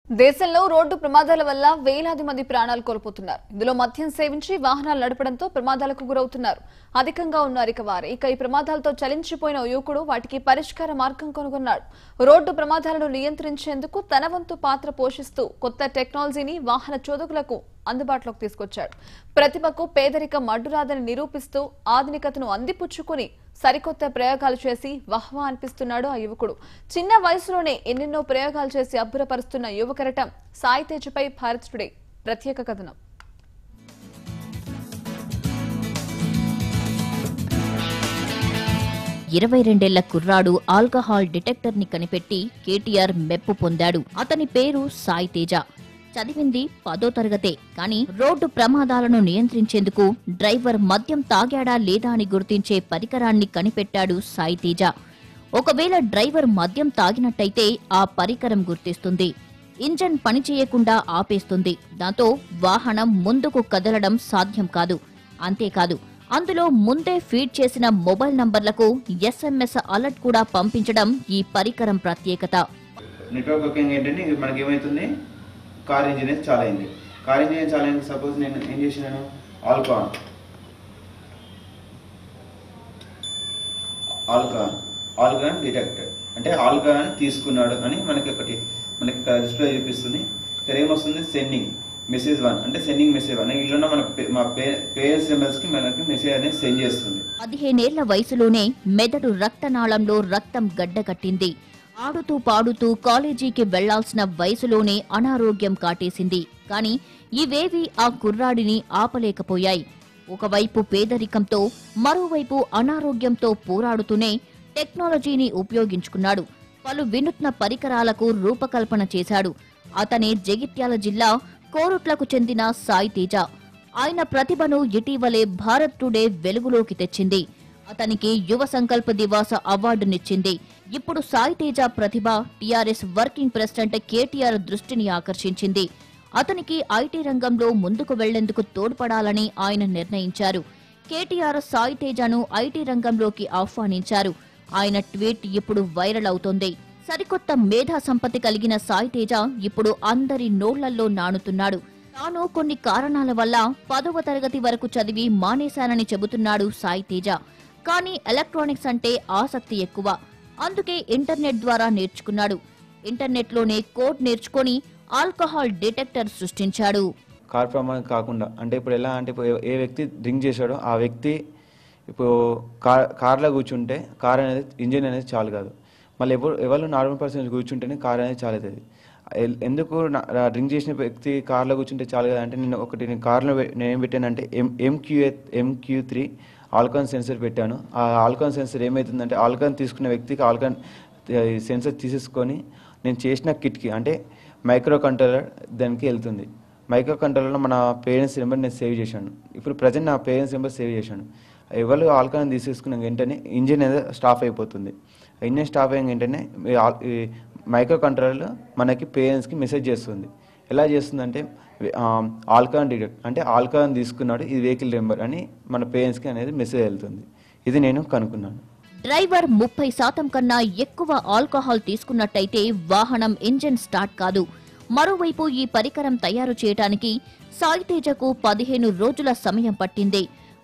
దేశంలో రోడ్డు ప్రమాదాల వల్ల వేలాది మంది ప్రాణాలు కోల్పోతున్నారు. ఇందులో మద్యం సేవించి వాహనాలు నడపడంతో ప్రమాదాలకు గురవుతున్నారు. అధికంగా ఉన్నారు వారు. ఈ ప్రమాదాలతో చలించిపోయిన యువకుడు వాటికి పరిష్కార మార్గం కనుగొన్నాడు. రోడ్డు ప్రమాదాలను నియంత్రించేందుకు తన వంతు పాత్ర పోషిస్తూ కొత్త టెక్నాలజీని వాహన చోదకులకు అందుబాటులోకి తీసుకొచ్చాడు. ప్రతిభకు పేదరికం అడ్డురాదని నిరూపిస్తూ ఆధునికతను అందిపుచ్చుకుని సరికొత్త ప్రయోగాలు చేసి వహ్వా అనిపిస్తున్నాడు ఆ యువకుడు. చిన్న వయసులోనే ఎన్నెన్నో ప్రయోగాలు చేసి అబ్బురపరుస్తున్న యువకరటం సాయి తేజపై భారత్ టుడే ప్రత్యేక కథనం. ఇరవై రెండేళ్ల కుర్రాడు ఆల్కహాల్ డిటెక్టర్ ని కనిపెట్టి కేటీఆర్ మెప్పు పొందాడు. అతని పేరు సాయి తేజ. చదివింది 10వ తరగతే. కానీ రోడ్డు ప్రమాదాలను నియంత్రించేందుకు డ్రైవర్ మద్యం తాగాడా లేదా అని గుర్తించే పరికరాన్ని కనిపెట్టాడు సాయి తేజ. ఒకవేళ డ్రైవర్ మద్యం తాగినట్టయితే ఆ పరికరం గుర్తిస్తుంది. ఇంజన్ పనిచేయకుండా ఆపేస్తుంది. దాంతో వాహనం ముందుకు కదలడం సాధ్యం కాదు. అంతేకాదు, అందులో ముందే ఫీడ్ చేసిన మొబైల్ నంబర్లకు SMS అలర్ట్ కూడా పంపించడం ఈ పరికరం ప్రత్యేకత. నెట్వర్క్ వర్కింగ్ ఏంటంటే మనకి ఏమైతుంది, కార్ ఇంజిన్ చాలా అయింది. కార్ ఇంజిన్ చాలా అయింది. సపోజ్ నేను ఏం చేసినాను, ఆల్కహాల్ డిటెక్టర్ అంటే ఆల్కహాల్ తీసుకున్నాడు అని మనకి డిస్ప్లే చూపిస్తుంది. ఇక్కడ ఏమొస్తుంది, సెండింగ్ మెసేజ్ 1 అంటే సెండింగ్ మెసేజ్ 1 ఇలా మా పేరెంట్స్ నెంబర్స్ కి మనకి మెసేజ్ అనేది సెండ్ చేస్తుంది. 15 ఏళ్ల వయసులోనే మెదడు రక్తనాళంలో రక్తం గడ్డకట్టింది. ఆడుతూ పాడుతూ కాలేజీకి వెళ్లాల్సిన వయసులోనే అనారోగ్యం కాటేసింది. కానీ ఇవేవి ఆ కుర్రాడిని ఆపలేకపోయాయి. ఒకవైపు పేదరికంతో, మరోవైపు అనారోగ్యంతో పోరాడుతూనే టెక్నాలజీని ఉపయోగించుకున్నాడు. పలు వినూత్న పరికరాలకు రూపకల్పన చేశాడు. అతనే జగిత్యాల జిల్లా కోరుట్లకు చెందిన సాయి తేజ. ఆయన ప్రతిభను ఇటీవలే భారత్ టుడే వెలుగులోకి తెచ్చింది. అతనికి యువ సంకల్ప దివాస అవార్డునిచ్చింది. ఇప్పుడు సాయి తేజ ప్రతిభ టీఆర్ఎస్ వర్కింగ్ ప్రెసిడెంట్ కేటీఆర్ దృష్టిని ఆకర్షించింది. అతనికి ఐటీ రంగంలో ముందుకు వెళ్లేందుకు తోడ్పడాలని ఆయన నిర్ణయించారు. కేటీఆర్ సాయి తేజను ఐటీ రంగంలోకి ఆహ్వానించారు. ఆయన ట్వీట్ ఇప్పుడు వైరల్ అవుతోంది. సరికొత్త మేధా సంపత్తి కలిగిన సాయి తేజ ఇప్పుడు అందరి నోళ్లల్లో నానుతున్నాడు. తాను కొన్ని కారణాల వల్ల 10వ తరగతి వరకు చదివి మానేశానని చెబుతున్నాడు సాయి తేజ. కానీ ఎలక్ట్రానిక్స్ అంటే ఆసక్తి ఎక్కువ. అందుకే ఇంటర్నెట్ ద్వారా నేర్చుకున్నాడు. ఇంటర్నెట్లోనే కోడ్ నేర్చుకొని ఆల్కహాల్ డిటెక్టర్ సృష్టించాడు. కార్ ప్రమాదం కాకుండా అంటే ఇప్పుడు ఎలా అంటే ఏ వ్యక్తి డ్రింక్ చేశాడో ఆ వ్యక్తి ఇప్పుడు కార్లో కూర్చుంటే కార్ అనేది ఇంజిన్ అనేది చాలు కాదు. మళ్ళీ ఎవరు నార్మల్ పర్సన్ కూర్చుంటేనే కార్ అనేది చాలు అవుతుంది. ఎందుకు డ్రింక్ చేసిన వ్యక్తి కార్లో కూర్చుంటే చాలు కదా అంటే నేను కార్లో నేనేం పెట్టానంటే MQ3 ఆల్కహాల్ సెన్సర్ పెట్టాను. ఆ ఆల్కహాల్ సెన్సర్ ఏమవుతుందంటే ఆల్కహాల్ తీసుకున్న వ్యక్తికి ఆల్కహాల్ సెన్సర్ తీసేసుకొని నేను చేసిన కిట్కి అంటే మైక్రో కంట్రోలర్ దానికి వెళ్తుంది. మైక్రో కంట్రోలర్లో మన పేరెంట్స్ నెంబర్ నేను సేవ్ చేశాను. ఇప్పుడు ప్రజెంట్ నా పేరెంట్స్ నెంబర్ సేవ్ చేశాను. ఎవరు ఆల్కహాల్ తీసేసుకున్న వెంటనే ఇంజిన్ అనేది స్టాప్ అయిపోతుంది. ఇంజిన్ స్టాప్ అయిన వెంటనే మైక్రో కంట్రోలర్ మనకి పేరెంట్స్కి మెసేజ్ చేస్తుంది. ఎలా చేస్తుందంటే ఆల్కహాల్ డిటెక్ట్ అంటే ఆల్కహాల్ తీసుకున్నాడు, ఇది వెహికల్ నెంబర్ అని మన పేరెంట్స్కి అనేది మెసేజ్ వెళ్తుంది. ఇది నేను కనుక్కున్నాను. డ్రైవర్ 30% కన్నా ఎక్కువ ఆల్కహాల్ తీసుకున్నట్టయితే వాహనం ఇంజిన్ స్టార్ట్ కాదు. మరోవైపు ఈ పరికరం తయారు చేయడానికి సాయి తేజకు 15 రోజుల సమయం పట్టింది.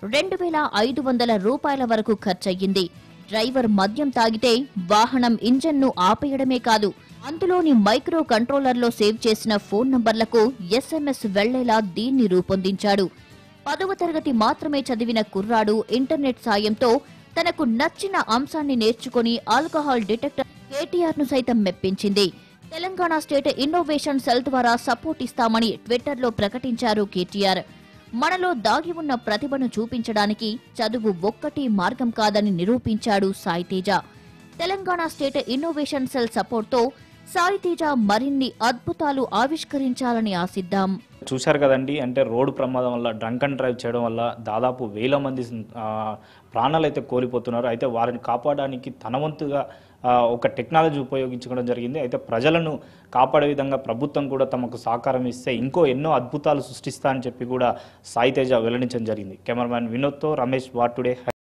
2500 రూపాయల వరకు ఖర్చయ్యింది. డ్రైవర్ మద్యం తాగితే వాహనం ఇంజన్ను ఆపేయడమే కాదు, అందులోని మైక్రో కంట్రోలర్లో సేవ్ చేసిన ఫోన్ నంబర్లకు SMS వెళ్లేలా దీన్ని రూపొందించాడు. 10వ తరగతి మాత్రమే చదివిన కుర్రాడు ఇంటర్నెట్ సాయంతో తనకు నచ్చిన అంశాన్ని నేర్చుకుని ఆల్కహాల్ డిటెక్టర్ కేటీఆర్ను సైతం మెప్పించింది. తెలంగాణ స్టేట్ ఇన్నోవేషన్ సెల్ ద్వారా సపోర్ట్ ఇస్తామని ట్విట్టర్లో ప్రకటించారు కేటీఆర్. మనలో దాగి ఉన్న ప్రతిభను చూపించడానికి చదువు ఒక్కటి మార్గం కాదని నిరూపించాడు Sai Teja. Telangana state innovation cell సపోర్ట్తో సాయి తేజ మరిన్ని అద్భుతాలు ఆవిష్కరించాలని ఆశిద్దాం. చూశారు కదండి, అంటే రోడ్డు ప్రమాదం వల్ల డ్రంక్ అండ్ డ్రైవ్ చేయడం వల్ల దాదాపు 1000 మంది ప్రాణాలు అయితే కోల్పోతున్నారు. అయితే వారిని కాపాడడానికి తన వంతుగా ఒక టెక్నాలజీ ఉపయోగించుకోవడం జరిగింది. అయితే ప్రజలను కాపాడే విధంగా ప్రభుత్వం కూడా తమకు సహకారం ఇస్తే ఇంకో ఎన్నో అద్భుతాలు సృష్టిస్తా అని చెప్పి కూడా సాయి తేజ వెల్లడించడం జరిగింది. కెమెరామ్యాన్ వినోద్తో రమేష్, వార్ టుడే.